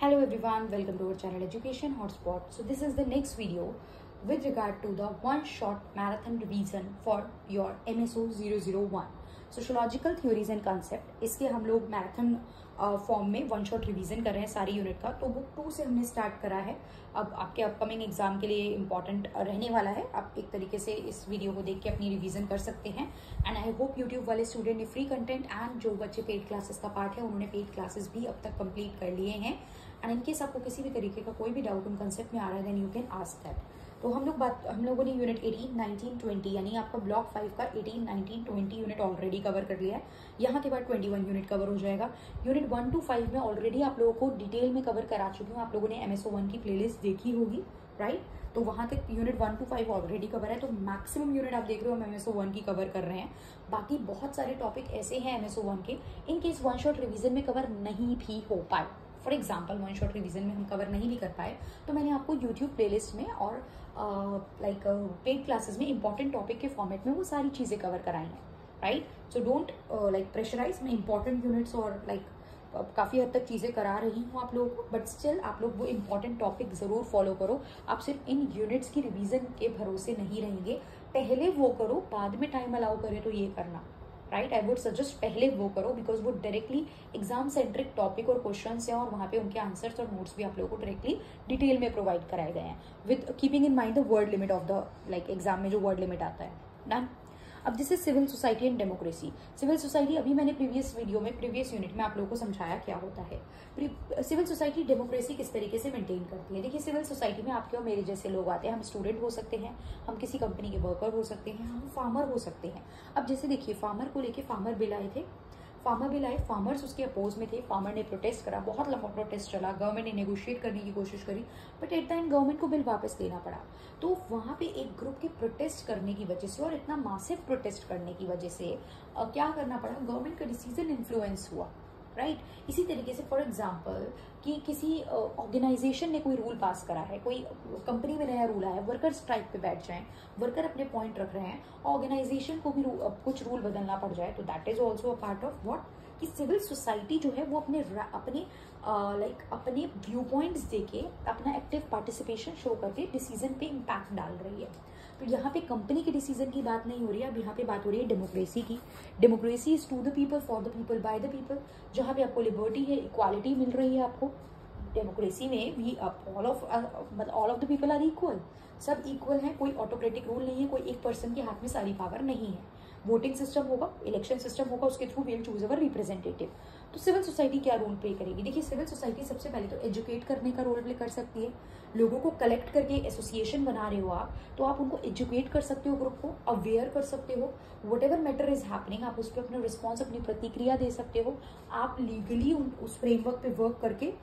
Hello everyone, welcome to our channel Education Hotspot. So this is the next video with regard to the one shot marathon revision for your MSO 001 sociological theories and concept. इसके हम लोग marathon form में one shot revision कर रहे हैं सारी unit का। तो बुक 2 से हमने स्टार्ट करा है। अब आपके अपकमिंग एग्जाम के लिए इम्पॉर्टेंट रहने वाला है। आप एक तरीके से इस वीडियो को देख के अपनी रिवीजन कर सकते हैं। एंड आई होप यूट्यूब वाले स्टूडेंट ने फ्री कंटेंट एंड जो बच्चे पेड क्लासेस का पार्ट है उन्होंने पेड क्लासेस भी अब तक कंप्लीट कर लिए हैं। एंड इनकेस आपको किसी भी तरीके का कोई भी डाउट उन कंसेप्ट में आ रहा है then you can ask that. तो हम लोगों ने यूनिट 18, 19, 20 यानी आपका ब्लॉक 5 का 18, 19, 20 यूनिट ऑलरेडी कवर कर लिया है। यहाँ के बाद 21 यूनिट कवर हो जाएगा। यूनिट 1 to 5 में ऑलरेडी आप लोगों को डिटेल में कवर करा चुकी हूँ। आप लोगों ने MSO 1 की प्लेलिस्ट देखी होगी, राइट? तो वहाँ तक यूनिट 1 to 5 ऑलरेडी कवर है। तो मैक्सिमम यूनिट आप देख रहे हो हम MSO 1 की कवर कर रहे हैं। बाकी बहुत सारे टॉपिक ऐसे हैं MSO 1 के, in case one shot revision में कवर नहीं भी हो पाए। For example one shot revision में हम कवर नहीं भी कर पाए तो मैंने आपको यूट्यूब प्लेलिस्ट में और पेड क्लासेस में इंपॉर्टेंट टॉपिक के फॉर्मेट में वो सारी चीज़ें कवर कराई हैं, राइट? So don't pressurise. मैं इंपॉर्टेंट यूनिट्स और काफ़ी हद तक चीज़ें करा रही हूँ आप लोगों को, बट स्टिल आप लोग वो इंपॉर्टेंट टॉपिक ज़रूर फॉलो करो। आप सिर्फ इन यूनिट्स की रिवीजन के भरोसे नहीं रहेंगे। पहले वो करो, बाद में टाइम अलाउ करे तो ये करना, राइट? आई वुड सजेस्ट पहले वो करो बिकॉज वो डायरेक्टली एग्जाम सेंट्रिक टॉपिक और क्वेश्चन हैं और वहाँ पे उनके आंसर्स और नोट्स भी आप लोगों को डायरेक्टली डिटेल में प्रोवाइड कराए गए हैं with keeping in mind the word limit of the exam में जो वर्ड लिमिट आता है। डन। अब this is civil society and democracy. Civil society अभी मैंने प्रीवियस यूनिट में आप लोगों को समझाया क्या होता है। सिविल सोसाइटी डेमोक्रेसी किस तरीके से मेंटेन करती है। देखिए, सिविल सोसाइटी में आपके और मेरे जैसे लोग आते हैं। हम स्टूडेंट हो सकते हैं, हम किसी कंपनी के वर्कर हो सकते हैं, हम फार्मर हो सकते हैं। अब जैसे देखिए, फार्मर को लेके फार्मर बिल आए थे। फार्मर्स उसके अपोज में थे। फार्मर ने प्रोटेस्ट करा, बहुत लंबा प्रोटेस्ट चला। गवर्नमेंट ने नेगोशिएट करने की कोशिश करी, but at the end government को बिल वापस लेना पड़ा। तो वहाँ पे एक ग्रुप के प्रोटेस्ट करने की वजह से और इतना मासिव प्रोटेस्ट करने की वजह से क्या करना पड़ा, गवर्नमेंट का डिसीजन इन्फ्लुएंस हुआ, राइट? इसी तरीके से फॉर एग्जाम्पल कि किसी ऑर्गेनाइजेशन ने कोई रूल पास करा है, कोई कंपनी में नया रूल आया है, वर्कर स्ट्राइक पे बैठ जाएं, वर्कर अपने पॉइंट रख रहे हैं, ऑर्गेनाइजेशन को भी कुछ रूल बदलना पड़ जाए, तो that is also a part of what कि सिविल सोसाइटी जो है वो अपने व्यू पॉइंट्स देके अपना एक्टिव पार्टिसिपेशन शो करके डिसीजन पे इम्पैक्ट डाल रही है। तो यहाँ पे कंपनी के डिसीजन की बात नहीं हो रही है, अब यहाँ पे बात हो रही है डेमोक्रेसी की। Democracy is to the people, for the people, by the people. जहाँ पे आपको लिबर्टी है, इक्वालिटी मिल रही है आपको। डेमोक्रेसी में भी all of the people are equal, सब इक्वल हैं। कोई ऑटोक्रेटिक रूल नहीं है, कोई एक पर्सन के हाथ में सारी पावर नहीं है। वोटिंग सिस्टम होगा, इलेक्शन सिस्टम होगा, उसके through we'll choose our representative. तो सिविल सोसाइटी क्या रोल प्ले करेगी? देखिए, सिविल सोसाइटी सबसे पहले तो एजुकेट करने का रोल प्ले कर सकती है। लोगों को कलेक्ट करके एसोसिएशन बना रहे हो आप, तो आप उनको एजुकेट कर सकते हो, ग्रुप को अवेयर कर सकते हो। Whatever matter is happening, आप उस पर अपना रिस्पॉन्स, अपनी प्रतिक्रिया दे सकते हो। आप लीगली उस फ्रेमवर्क पे वर्क करके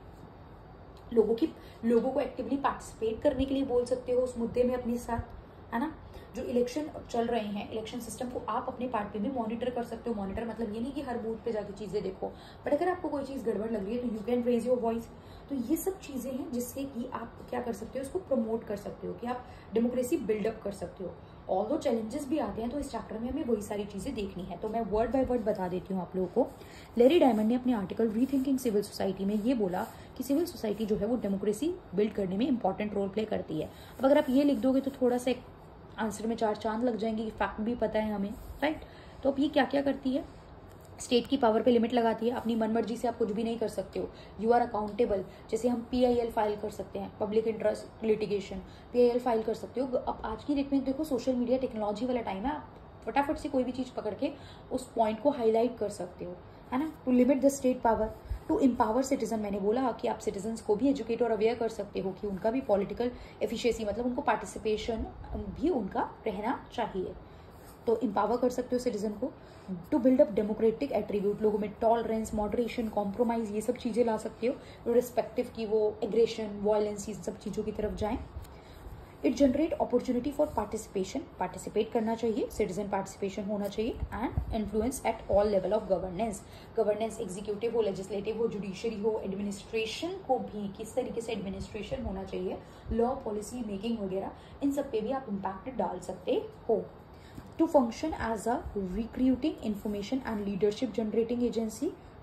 लोगों को एक्टिवली पार्टिसिपेट करने के लिए बोल सकते हो उस मुद्दे में अपने साथ, है ना? जो इलेक्शन चल रहे हैं, इलेक्शन सिस्टम को आप अपने पार्ट पे भी मॉनिटर कर सकते हो। मॉनिटर मतलब ये नहीं कि हर बूथ पे जाके चीजें देखो, बट अगर आपको कोई चीज गड़बड़ लग रही है तो you can raise your voice. तो ये सब चीजें हैं जिससे कि आप क्या कर सकते हो, उसको प्रमोट कर सकते हो, कि आप डेमोक्रेसी बिल्डअप कर सकते हो। ऑल्दो चैलेंजेस भी आते हैं, तो इस चैप्टर में हमें वही सारी चीजें देखनी है। तो मैं वर्ड बाय वर्ड बता देती हूँ आप लोगों को। लैरी डायमंड ने अपने आर्टिकल रीथिंकिंग सिविल सोसाइटी में ये बोला कि सिविल सोसाइटी जो है वो डेमोक्रेसी बिल्ड करने में इंपॉर्टेंट रोल प्ले करती है। अब अगर आप ये लिख दोगे तो थोड़ा सा आंसर में 4 चांद लग जाएंगे कि फैक्ट भी पता है हमें, राइट? तो अब ये क्या क्या करती है, स्टेट की पावर पे लिमिट लगाती है। अपनी मनमर्जी से आप कुछ भी नहीं कर सकते हो। You are accountable. जैसे हम PIL फाइल कर सकते हैं, public interest litigation, PIL file कर सकते हो। अब आज की डेट में देखो, सोशल मीडिया टेक्नोलॉजी वाला टाइम है, आप फटाफट से कोई भी चीज पकड़ के उस पॉइंट को हाईलाइट कर सकते हो, है ना? To limit the state power, to empower citizen. मैंने बोला कि आप सिटीजन्स को भी एजुकेट और अवेयर कर सकते हो कि उनका भी पॉलिटिकल एफिशिएंसी, मतलब उनको पार्टिसिपेशन भी उनका रहना चाहिए। तो एम्पावर कर सकते हो सिटीजन को। To build up democratic attribute, लोगों में टॉलरेंस, मॉडरेशन, कॉम्प्रोमाइज, ये सब चीजें ला सकते हो, रिस्पेक्टिव की वो एग्रेशन, वायलेंस, ये सब चीजों की तरफ जाएं। It generate opportunity for participation, participate करना चाहिए, सिटीजन पार्टिसिपेशन होना चाहिए। And influence at all level of governance executive हो, लेजिस्लेटिव हो, जुडिशरी हो, एडमिनिस्ट्रेशन को भी किस तरीके से एडमिनिस्ट्रेशन होना चाहिए, लॉ पॉलिसी मेकिंग वगैरह, इन सब पे भी आप इम्पैक्ट डाल सकते हो। To function as a recruiting, information and leadership generating agency, right?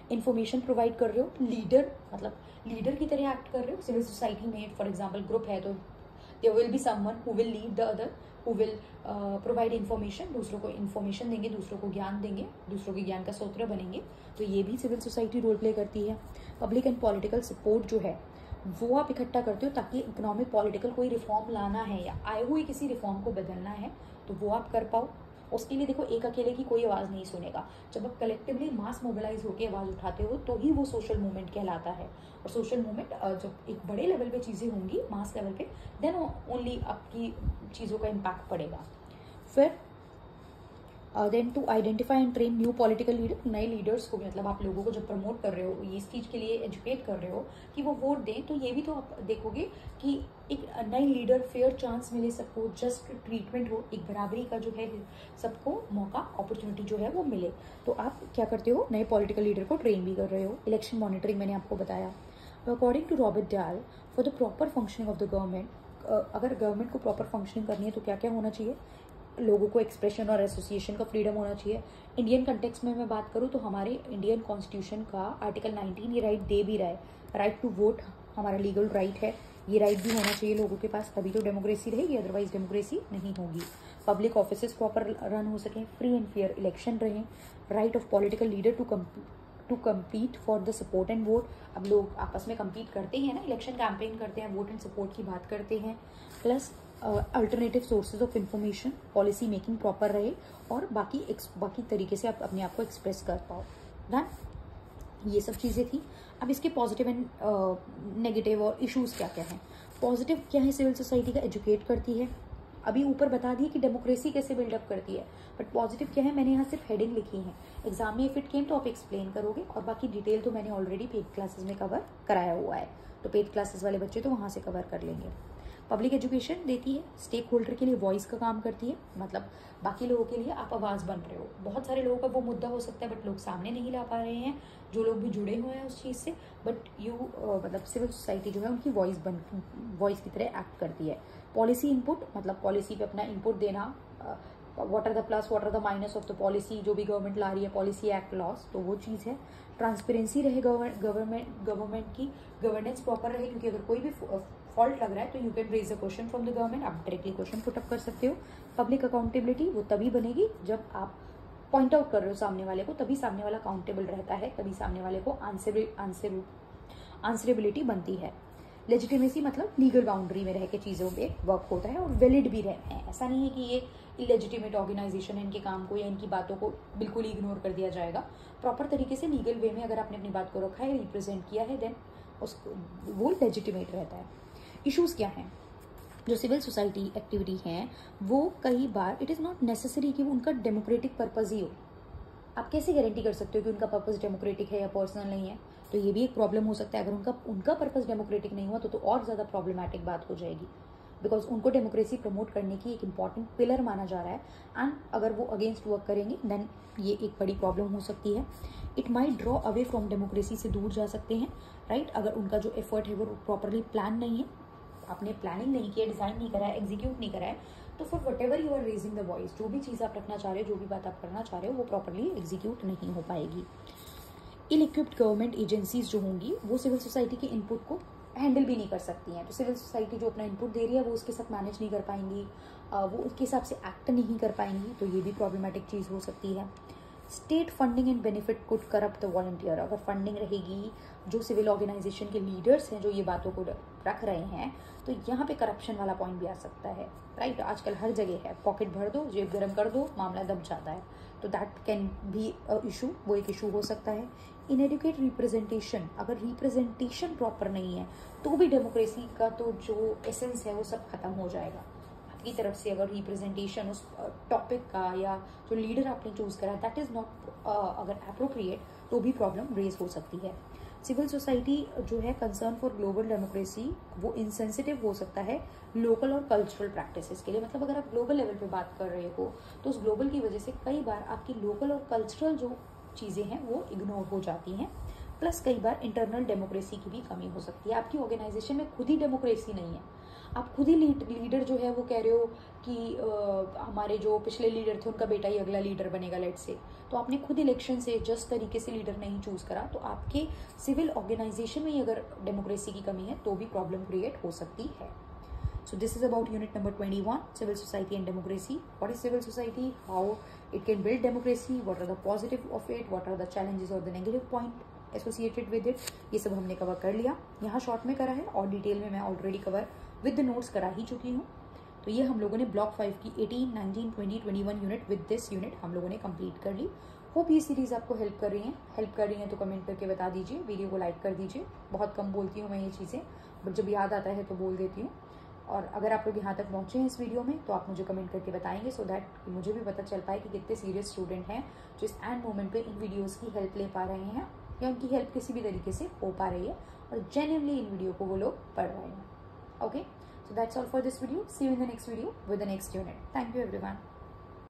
Information provide कर रहे हो, लीडर मतलब लीडर की तरह एक्ट कर रहे हो। सिविल सोसाइटी में फॉर एग्जाम्पल ग्रुप है तो there will be someone who will lead the other, who will provide information, दूसरों को इन्फॉर्मेशन देंगे, दूसरों को ज्ञान देंगे, दूसरों के ज्ञान का स्रोत बनेंगे। तो ये भी सिविल सोसाइटी रोल प्ले करती है। पब्लिक एंड पॉलिटिकल सपोर्ट जो है वो आप इकट्ठा करते हो ताकि इकोनॉमिक पॉलिटिकल कोई रिफॉर्म लाना है या आए हुए किसी रिफॉर्म को बदलना है तो वो आप कर पाओ। उसके लिए देखो एक अकेले की कोई आवाज़ नहीं सुनेगा। जब आप कलेक्टिवली मास मोबिलाइज होकर आवाज़ उठाते हो तो ही वो सोशल मूवमेंट कहलाता है। और सोशल मूवमेंट जब एक बड़े लेवल पे चीज़ें होंगी मास लेवल पे, देन ओनली आपकी चीज़ों का इम्पैक्ट पड़ेगा। फिर then to identify and train new political leader, नए लीडर्स को भी, मतलब आप लोगों को जब प्रमोट कर रहे हो, ये इस चीज़ के लिए एजुकेट कर रहे हो कि वो वोट दें, तो ये भी तो आप देखोगे कि एक नई लीडर, फेयर चांस मिले सबको, जस्ट ट्रीटमेंट हो, एक बराबरी का जो है सबको मौका, अपॉर्चुनिटी जो है वो मिले। तो आप क्या करते हो, नए पॉलिटिकल लीडर को ट्रेन भी कर रहे हो। इलेक्शन मॉनिटरिंग मैंने आपको बताया। According to Robert Dahl, for the proper functioning of the government, अगर गवर्नमेंट को प्रॉपर फंक्शनिंग करनी है तो क्या क्या होना चाहिए, लोगों को एक्सप्रेशन और एसोसिएशन का फ्रीडम होना चाहिए। इंडियन कंटेक्स्ट में मैं बात करूँ तो हमारे इंडियन कॉन्स्टिट्यूशन का आर्टिकल 19 ये राइट दे भी रहा है, राइट टू वोट हमारा लीगल राइट है, ये राइट भी होना चाहिए लोगों के पास, तभी तो डेमोक्रेसी रहेगी, अदरवाइज डेमोक्रेसी नहीं होगी। पब्लिक ऑफिसेस प्रॉपर रन हो सकें, फ्री एंड फेयर इलेक्शन रहें, right of political leader to compete for the support and vote. अब लोग आपस में कम्पीट करते हैं ना, इलेक्शन कैंपेन करते हैं, वोट एंड सपोर्ट की बात करते हैं। Plus alternative sources of information, policy making proper रहे और बाकी तरीके से आप अपने आप को एक्सप्रेस कर पाओ। डन, ये सब चीज़ें थी। अब इसके पॉजिटिव एंड नेगेटिव और इश्यूज़ क्या क्या हैं। पॉजिटिव क्या है, सिविल सोसाइटी का एजुकेट करती है। अभी ऊपर बता दिए कि डेमोक्रेसी कैसे बिल्डअप करती है, बट पॉजिटिव क्या है, मैंने यहाँ सिर्फ हेडिंग लिखी है। एग्जाम में इफ इट केम तो आप एक्सप्लेन करोगे, और बाकी डिटेल तो मैंने ऑलरेडी पेड क्लासेस में कवर कराया हुआ है, तो पेड क्लासेस वाले बच्चे तो वहाँ से कवर कर लेंगे। पब्लिक एजुकेशन देती है, स्टेक होल्डर के लिए वॉइस का काम करती है, मतलब बाकी लोगों के लिए आप आवाज़ बन रहे हो। बहुत सारे लोगों का वो मुद्दा हो सकता है बट लोग सामने नहीं ला पा रहे हैं, जो लोग भी जुड़े हुए हैं उस चीज़ से, बट मतलब सिविल सोसाइटी जो है उनकी वॉइस की तरह एक्ट करती है। पॉलिसी इनपुट, मतलब पॉलिसी पे अपना इनपुट देना, what are the plus what are the minus of the policy, जो भी गवर्नमेंट ला रही है, पॉलिसी एक्ट लॉस, तो वो चीज़ है। ट्रांसपेरेंसी रहे गवर्नमेंट की, गवर्नेंस प्रॉपर रहे, क्योंकि अगर कोई भी फॉल्ट लग रहा है तो you can raise a question from the government, आप डायरेक्टली क्वेश्चन पुटअप कर सकते हो। पब्लिक अकाउंटेबिलिटी वो तभी बनेगी जब आप पॉइंट आउट कर रहे हो सामने वाले को, तभी सामने वाला अकाउंटेबल रहता है, तभी सामने वाले को आंसरेबिलिटी बनती है। लेजिटिमेसी मतलब लीगल बाउंड्री में रह के चीज़ों पे वर्क होता है और वैलिड भी रहते हैं। ऐसा नहीं है कि ये इलेजिटिमेट ऑर्गेनाइजेशन है, इनके काम को या इनकी बातों को बिल्कुल इग्नोर कर दिया जाएगा। प्रॉपर तरीके से लीगल वे में अगर आपने अपनी बात को रखा है, रिप्रेजेंट किया है, देन उसको वो लेजिटिमेट रहता है। इश्यूज़ क्या हैं, जो सिविल सोसाइटी एक्टिविटी हैं वो कई बार इट इज़ नॉट नेसेसरी कि वो उनका डेमोक्रेटिक पर्पज़ ही हो। आप कैसे गारंटी कर सकते हो कि उनका पर्पज़ डेमोक्रेटिक है या पर्सनल नहीं है, तो ये भी एक प्रॉब्लम हो सकता है। अगर उनका पर्पज़ डेमोक्रेटिक नहीं हुआ तो और ज़्यादा प्रॉब्लमैटिक बात हो जाएगी, बिकॉज उनको डेमोक्रेसी प्रमोट करने की एक इंपॉर्टेंट पिलर माना जा रहा है, एंड अगर वो अगेंस्ट वर्क करेंगे देन ये एक बड़ी प्रॉब्लम हो सकती है। It might draw away from democracy से दूर जा सकते हैं, राइट। अगर उनका जो एफर्ट है वो प्रॉपरली प्लान नहीं है, आपने प्लानिंग नहीं किया, डिज़ाइन नहीं करा है, एग्जीक्यूट नहीं करा है, तो for whatever you are raising the voice, जो भी चीज़ आप रखना चाह रहे हो, जो भी बात आप करना चाह रहे हो, वो प्रॉपरली एग्जीक्यूट नहीं हो पाएगी। इल इक्विप्ड गवर्नमेंट एजेंसीज जो होंगी वो सिविल सोसाइटी के इनपुट को हैंडल भी नहीं कर सकती हैं, तो सिविल सोसाइटी जो अपना इनपुट दे रही है वो उसके साथ मैनेज नहीं कर पाएंगी, वो उसके हिसाब से एक्ट नहीं कर पाएंगी, तो ये भी प्रॉब्लमेटिक चीज़ हो सकती है। State funding and benefit could corrupt the volunteer, अगर फंडिंग रहेगी, जो सिविल ऑर्गेनाइजेशन के लीडर्स हैं जो ये बातों को रख रहे हैं, तो यहाँ पे करप्शन वाला पॉइंट भी आ सकता है, राइट। आजकल हर जगह है, पॉकेट भर दो, जेब गर्म कर दो, मामला दब जाता है, तो that can be a issue, वो एक इशू हो सकता है। इनएडुकेट रिप्रेजेंटेशन, अगर रिप्रेजेंटेशन प्रॉपर नहीं है तो भी डेमोक्रेसी का तो जो एसेंस है वो सब खत्म हो जाएगा। आपकी तरफ से अगर रिप्रेजेंटेशन उस टॉपिक का या जो लीडर आपने चूज करा दैट इज़ नॉट अगर अप्रोप्रिएट, तो भी प्रॉब्लम रेज हो सकती है। सिविल सोसाइटी जो है कंसर्न फॉर ग्लोबल डेमोक्रेसी, वो इनसेंसिटिव हो सकता है लोकल और कल्चरल प्रैक्टिसेस के लिए, मतलब अगर आप ग्लोबल लेवल पे बात कर रहे हो तो उस ग्लोबल की वजह से कई बार आपकी लोकल और कल्चरल जो चीज़ें हैं वो इग्नोर हो जाती हैं। प्लस कई बार इंटरनल डेमोक्रेसी की भी कमी हो सकती है, आपकी ऑर्गेनाइजेशन में खुद ही डेमोक्रेसी नहीं है, आप खुद ही लीडर जो है वो कह रहे हो कि हमारे जो पिछले लीडर थे उनका बेटा ही अगला लीडर बनेगा, लेट से, तो आपने खुद इलेक्शन से जस्ट तरीके से लीडर नहीं चूज करा, तो आपके सिविल ऑर्गेनाइजेशन में ही अगर डेमोक्रेसी की कमी है तो भी प्रॉब्लम क्रिएट हो सकती है. So this is about unit number 21, civil society and democracy. What is civil society? How it can build democracy? What are the positive of it? What are the challenges or the negative point associated with it? ये सब हमने cover कर लिया. यहाँ short में करा है और डिटेल में मैं already cover with the notes करा ही चुकी हूँ. तो ये हम लोगों ने ब्लॉक 5 की 18, 19, 20, 21 यूनिट विद दिस यूनिट हम लोगों ने कंप्लीट कर ली. होप ये सीरीज आपको हेल्प कर रही हैं तो कमेंट करके बता दीजिए, वीडियो को लाइक कर दीजिए. बहुत कम बोलती हूँ मैं ये चीज़ें, बट जब याद आता है तो बोल देती हूँ. और अगर आप लोग यहाँ तक पहुँचे हैं इस वीडियो में तो आप मुझे कमेंट करके बताएंगे, सो दैट मुझे भी पता चल पाए कि कितने सीरियस स्टूडेंट हैं जो इस एंड मोमेंट पे इन वीडियोस की हेल्प ले पा रहे हैं या उनकी हेल्प किसी भी तरीके से हो पा रही है और जेन्युइनली इन वीडियो को वो लोग पढ़ रहे हैं. Okay, so that's all for this video. See you in the next video with the next unit. Thank you everyone.